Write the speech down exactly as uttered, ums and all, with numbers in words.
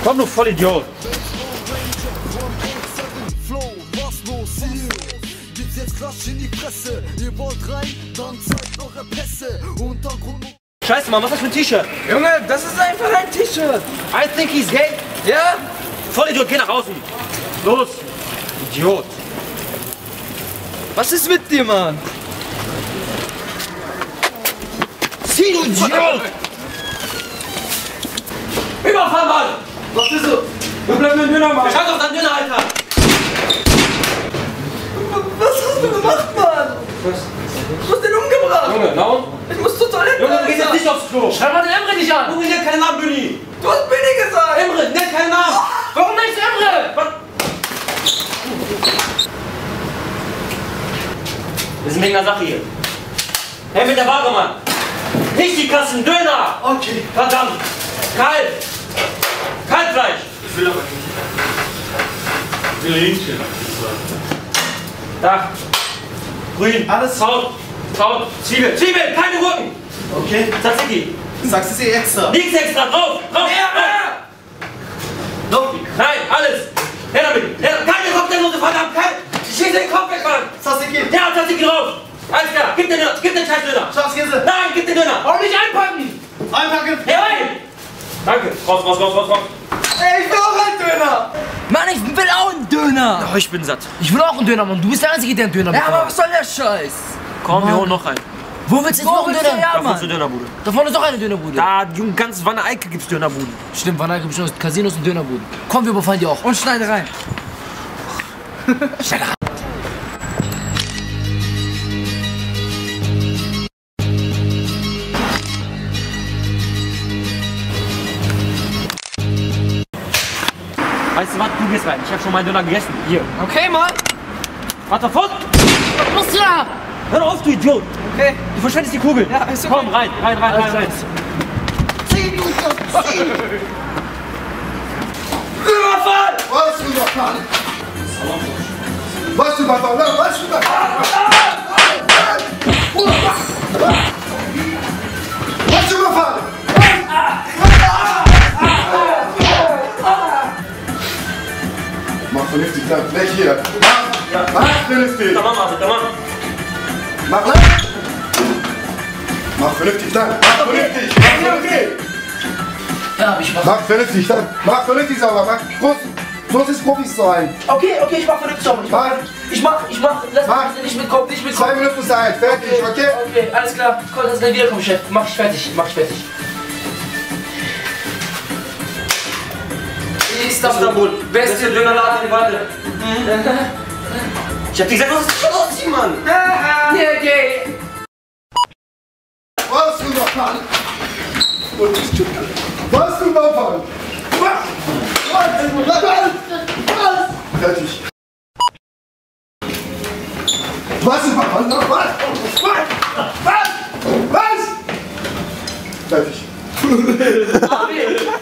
Komm, du Vollidiot. Gibt's jetzt Klatsch in die Presse. Ihr wollt rein, dann zeigt eure Pässe. Untergrund. Scheiße, Mann, was ist das für ein T-Shirt? Junge, das ist einfach ein T-Shirt. I think he's gay. Ja? Vollidiot, geh nach außen. Los. Idiot. Was ist mit dir, Mann? Zieh, du Idiot. Überfall, Mann. Was ist so? Wir bleiben im Döner, Mann. Scheiß auf deinen Döner, Alter. Was hast du gemacht, Mann? Was? Du hast den umgebracht. Junge, na und? Ich muss zur Toilette. Junge, du gehst jetzt nicht aufs Klo. Schreib mal den Emre nicht an! Junge, nenn keinen Namen, Büni. Du hast Billy gesagt. Emre, nenn keinen Namen. Warum nennst du Emre? Was? Wir sind wegen der Sache hier. Hey, mit der Ware, Mann. Nicht die Kassen, Döner. Okay. Verdammt. Kalt. Kaltfleisch. Ich will aber nicht. Ich will Hähnchen. Da. Grün. Alles. Kraut. Kraut. Zwiebel. Zwiebel. Keine Gurken. Okay. Tzatziki. Sagst du sie extra? Nichts extra. Drauf. Drauf. Ja. Drauf. Nein, alles. Her damit. Her. Keine Cocktailsoße, verdammt. Kein. Ich schieße den Kopf weg, Mann. Tzatziki. Ja, Tzatziki drauf. Alles klar. Gib den, gib den Scheißdöner. Schafskäse. Nein, gib den Döner. Warum nicht einpacken? Einpacken. Jawohl. Danke. Raus, raus, raus, raus, raus. Ey, ich will auch einen Döner. Mann, ich will auch einen Döner! Oh, ich bin satt. Ich will auch einen Döner, Mann. Du bist der Einzige, der einen Döner Ja, bekommt. aber was soll der Scheiß? Komm, Mann. wir holen noch einen. Wo willst du jetzt noch einen Döner? Ja, Da vorne zur Mann. Dönerbude. Da vorne ist doch eine Dönerbude. Da, Junge, ganz Wanne Eicke gibt's Dönerbuden. Stimmt, Wanne gibt schon Casinos und Dönerbuden. Komm, wir überfallen die auch. Und schneide rein. Schnell rein. Weißt du was, du gehst rein. Ich hab schon meinen Döner gegessen. Hier. Okay, Mann. Warte, fort! Was ist da? Hör doch auf, du Idiot! Okay. Du verschwendest die Kugel. Ja, ist okay. Komm, rein, rein, rein, rein, rein. Überfall! Was für Überfall? Was für Überfall? Was für Überfall? Was für Überfall? Mach vernünftig, dann. Weg hier. Mach, mach vernünftig. Tamam abi, tamam. Mach lang. Mach vernünftig, dann. Mach vernünftig. Mach vernünftig. Ja, ich mach. Mach vernünftig, dann. Mach vernünftig sauber. Mach groß. So ist Profis sein. Okay, okay, ich mach vernünftig sauber. Ich mach, Mach. ich mach, ich mach. Lass Mach. mich nicht mitkommen, nicht mitkommen. Zwei Minuten Zeit. Fertig, okay? Okay, alles klar. Komm, lass gleich wiederkommen, Chef. Mach ich fertig, mach ich fertig. Istanbul. Beste Dönerladen in Walde. Ich hab dir gesagt, was ist los, hier, Mann? Ja, okay. Was für Überfall? Was für Überfall? Was? Was? Was? Fertig. Was für Überfall? Was? Was? Was? Was? Fertig. Abi,